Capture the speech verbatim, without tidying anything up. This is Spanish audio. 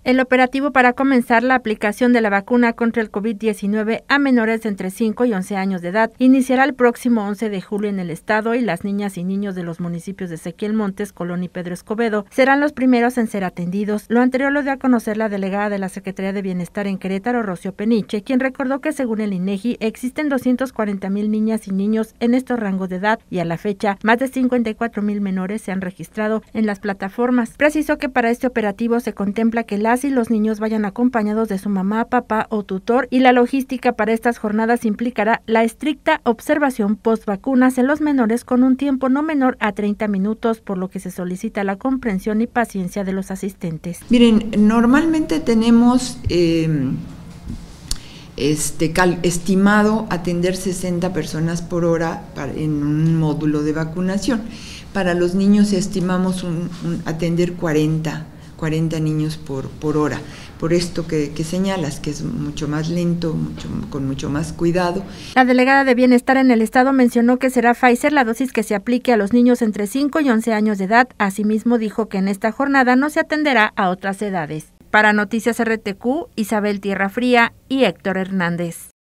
El operativo para comenzar la aplicación de la vacuna contra el COVID diecinueve a menores de entre cinco y once años de edad iniciará el próximo once de julio en el estado y las niñas y niños de los municipios de Ezequiel Montes, Colón y Pedro Escobedo serán los primeros en ser atendidos. Lo anterior lo dio a conocer la delegada de la Secretaría de Bienestar en Querétaro, Rocío Peniche, quien recordó que según el INEGI existen doscientos cuarenta mil niñas y niños en estos rangos de edad y a la fecha más de cincuenta y cuatro mil menores se han registrado en las plataformas. Precisó que para este operativo se contempla que las y los niños vayan acompañados de su mamá, papá o tutor y la logística para estas jornadas implicará la estricta observación post vacunas en los menores con un tiempo no menor a treinta minutos, por lo que se solicita la comprensión y paciencia de los asistentes. Miren, normalmente tenemos eh, este cal, estimado atender sesenta personas por hora para, en un módulo de vacunación. Para los niños estimamos un, un, atender cuarenta niños por, por hora, por esto que, que señalas, que es mucho más lento, mucho, con mucho más cuidado. La delegada de Bienestar en el estado mencionó que será Pfizer la dosis que se aplique a los niños entre cinco y once años de edad. Asimismo dijo que en esta jornada no se atenderá a otras edades. Para Noticias R T Q, Isabel Tierra Fría y Héctor Hernández.